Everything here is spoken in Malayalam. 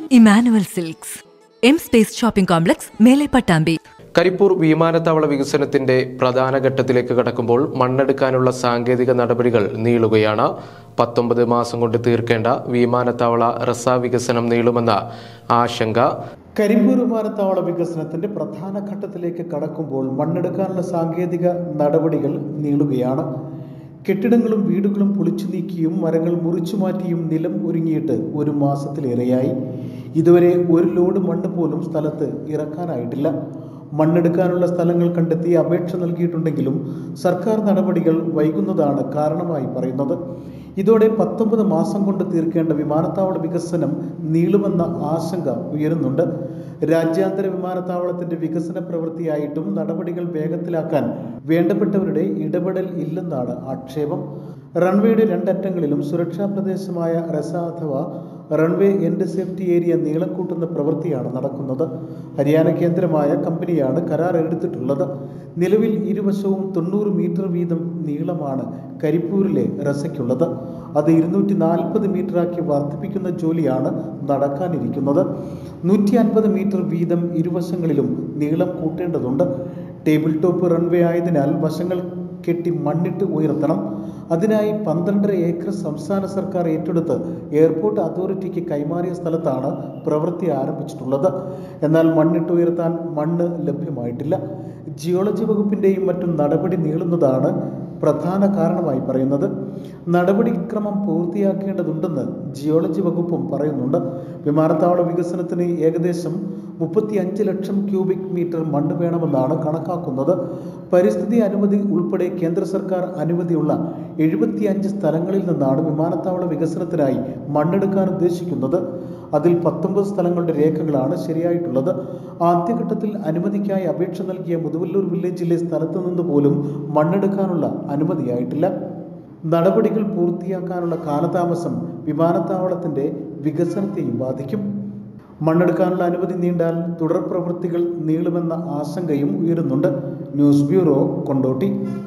Emmanuel silks, M space shopping complex, മേലെ പട്ടാമ്പി. കരിപ്പൂർ വിമാനത്താവള വികസനത്തിന്റെ പ്രധാന ഘട്ടത്തിലേക്ക് കടക്കുമ്പോൾ മണ്ണെടുക്കാനുള്ള സാങ്കേതിക നടപടികൾ നീളുകയാണ്. 19 മാസം കൊണ്ട് തീർക്കേണ്ട വിമാനത്താവള വികസനം നീളുമെന്ന ആശങ്ക. കരിപ്പൂർ വിമാനത്താവള വികസനത്തിന്റെ പ്രധാന ഘട്ടത്തിലേക്ക് കടക്കുമ്പോൾ മണ്ണെടുക്കാനുള്ള സാങ്കേതിക നടപടികൾ നീളുകയാണ്. കെട്ടിടങ്ങളും വീടുകളും പൊളിച്ചു നീക്കിയും മരങ്ങൾ മുറിച്ചു മാറ്റിയും നിലം ഒരുങ്ങിയിട്ട് 1 മാസത്തിലേറെയായി. ഇതുവരെ 1 ലോഡ് മണ്ണ് പോലും സ്ഥലത്ത് ഇറക്കാനായിട്ടില്ല. മണ്ണെടുക്കാനുള്ള സ്ഥലങ്ങൾ കണ്ടെത്തി അപേക്ഷ നൽകിയിട്ടുണ്ടെങ്കിലും സർക്കാർ നടപടികൾ വൈകുന്നതാണ് കാരണമായി പറയുന്നത്. ഇതോടെ 19 മാസം കൊണ്ട് തീർക്കേണ്ട വിമാനത്താവള വികസനം നീളുമെന്ന ആശങ്ക ഉയരുന്നുണ്ട്. രാജ്യാന്തര വിമാനത്താവളത്തിന്റെ വികസന പ്രവൃത്തിയായിട്ടും നടപടികൾ വേഗത്തിലാക്കാൻ വേണ്ടപ്പെട്ടവരുടെ ഇടപെടൽ ഇല്ലെന്നാണ് ആക്ഷേപം. റൺവേയുടെ 2 അറ്റങ്ങളിലും സുരക്ഷാ പ്രദേശമായ റെസ അഥവാ റൺവേ എൻഡ് സേഫ്റ്റി ഏരിയ നീളം കൂട്ടുന്ന പ്രവൃത്തിയാണ് നടക്കുന്നത്. ഹരിയാന കേന്ദ്രമായ കമ്പനിയാണ് കരാർ എടുത്തിട്ടുള്ളത്. നിലവിൽ ഇരുവശവും 90 മീറ്റർ വീതം നീളമാണ് കരിപ്പൂരിലെ റെസയ്ക്കുള്ളത്. അത് 240 മീറ്ററാക്കി വർദ്ധിപ്പിക്കുന്ന ജോലിയാണ് നടക്കാനിരിക്കുന്നത്. 150 മീറ്റർ വീതം ഇരുവശങ്ങളിലും നീളം കൂട്ടേണ്ടതുണ്ട്. ടേബിൾ ടോപ്പ് റൺവേ ആയതിനാൽ വശങ്ങൾ കെട്ടി മണ്ണിട്ട് ഉയർത്തണം. അതിനായി 12.5 ഏക്കർ സംസ്ഥാന സർക്കാർ ഏറ്റെടുത്ത് എയർപോർട്ട് അതോറിറ്റിക്ക് കൈമാറിയ സ്ഥലത്താണ് പ്രവൃത്തി ആരംഭിച്ചിട്ടുള്ളത്. എന്നാൽ മണ്ണിട്ട് ഉയർത്താൻ മണ്ണ് ലഭ്യമായിട്ടില്ല. ജിയോളജി വകുപ്പിൻ്റെയും മറ്റും നടപടി നീളുന്നതാണ് പ്രധാന കാരണമായി പറയുന്നത്. നടപടിക്രമം പൂർത്തിയാക്കേണ്ടതുണ്ടെന്ന് ജിയോളജി വകുപ്പും പറയുന്നുണ്ട്. വിമാനത്താവള വികസനത്തിന് ഏകദേശം 35 ലക്ഷം ക്യൂബിക് മീറ്റർ മണ്ണ് വേണമെന്നാണ് കണക്കാക്കുന്നത്. പരിസ്ഥിതി അനുമതി ഉൾപ്പെടെ കേന്ദ്ര സർക്കാർ അനുമതിയുള്ള 75 സ്ഥലങ്ങളിൽ നിന്നാണ് വിമാനത്താവള വികസനത്തിനായി മണ്ണെടുക്കാൻ ഉദ്ദേശിക്കുന്നത്. അതിൽ 19 സ്ഥലങ്ങളുടെ രേഖകളാണ് ശരിയായിട്ടുള്ളത്. ആദ്യഘട്ടത്തിൽ അനുമതിക്കായി അപേക്ഷ നൽകിയ മുതുവല്ലൂർ വില്ലേജിലെ സ്ഥലത്തു നിന്ന് പോലും മണ്ണെടുക്കാനുള്ള അനുമതിയായിട്ടില്ല. നടപടികൾ പൂർത്തിയാക്കാനുള്ള കാലതാമസം വിമാനത്താവളത്തിന്റെ വികസനത്തെയും ബാധിക്കും. മണ്ണെടുക്കാനുള്ള അനുമതി നീണ്ടാൽ തുടർ പ്രവൃത്തികൾ നീളുമെന്ന ആശങ്കയും ഉയരുന്നുണ്ട്. News bureau, Kondotty.